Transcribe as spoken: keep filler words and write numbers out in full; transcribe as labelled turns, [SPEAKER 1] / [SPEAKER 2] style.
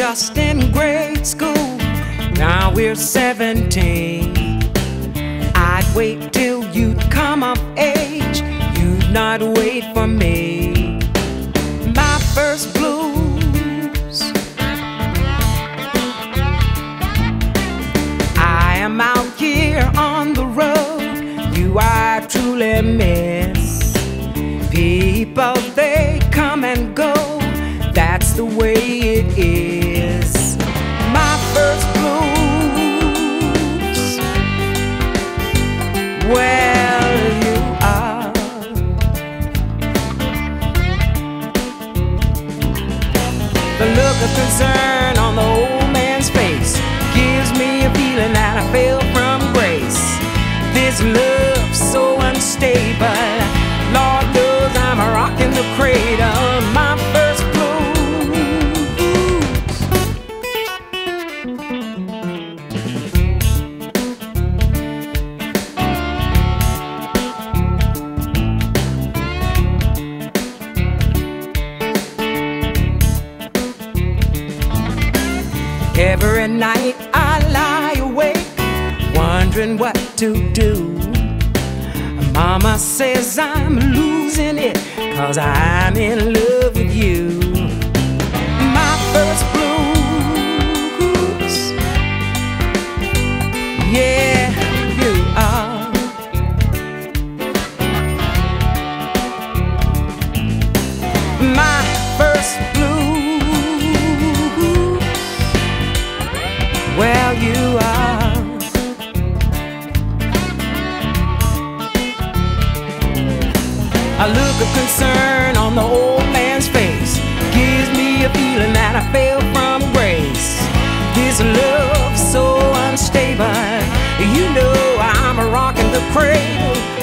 [SPEAKER 1] just in grade school, now we're seventeen. I'd wait till you'd come of age, you'd not wait for me. My first blues, I am out here on the road, you I truly miss. People, they come and go, that's the way it is. My first blues, well, you are. The look of concern on the old man's face gives me a feeling that I fell from grace. This love's so unstable, Lord knows I'm a rockin' the cradle. My first every night I lie awake, wondering what to do. Mama says I'm losing it, 'cause I'm in love with you. My first blues, yeah, you are. My first blues, well, you are. A look of concern on the old man's face gives me a feeling that I fell from grace. This love's so unstable, you know I'm a rockin' the cradle.